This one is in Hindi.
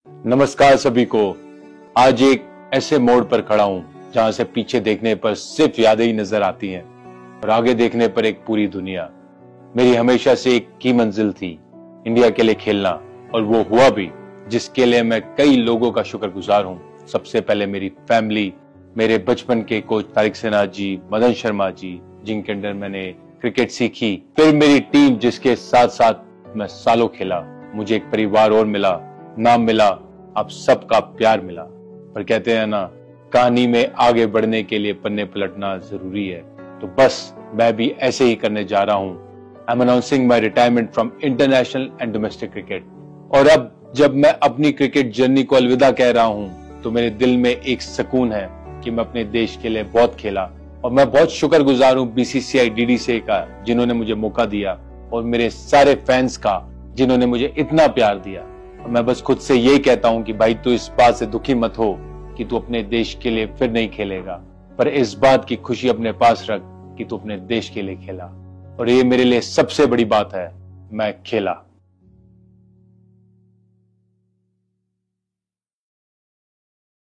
नमस्कार सभी को। आज एक ऐसे मोड़ पर खड़ा हूं जहां से पीछे देखने पर सिर्फ यादें ही नजर आती हैं और आगे देखने पर एक पूरी दुनिया। मेरी हमेशा से एक की मंजिल थी, इंडिया के लिए खेलना, और वो हुआ भी, जिसके लिए मैं कई लोगों का शुक्रगुजार हूं। सबसे पहले मेरी फैमिली, मेरे बचपन के कोच तारिक सिन्हा जी, मदन शर्मा जी, जिनके अंडर मैंने क्रिकेट सीखी, फिर मेरी टीम जिसके साथ साथ मैं सालों खेला। मुझे एक परिवार और मिला, नाम मिला, आप सबका प्यार मिला। पर कहते हैं ना, कहानी में आगे बढ़ने के लिए पन्ने पलटना जरूरी है। तो बस मैं भी ऐसे ही करने जा रहा हूं। I am announcing my retirement from international and domestic cricket. और अब जब मैं अपनी क्रिकेट जर्नी को अलविदा कह रहा हूं, तो मेरे दिल में एक सुकून है कि मैं अपने देश के लिए बहुत खेला। और मैं बहुत शुक्रगुजार हूं बीसीसीआई डीडीसीए का, जिन्होंने मुझे मौका दिया, और मेरे सारे फैंस का, जिन्होंने मुझे इतना प्यार दिया। मैं बस खुद से यही कहता हूं कि भाई, तू इस बात से दुखी मत हो कि तू अपने देश के लिए फिर नहीं खेलेगा, पर इस बात की खुशी अपने पास रख कि तू अपने देश के लिए खेला। और ये मेरे लिए सबसे बड़ी बात है, मैं खेला।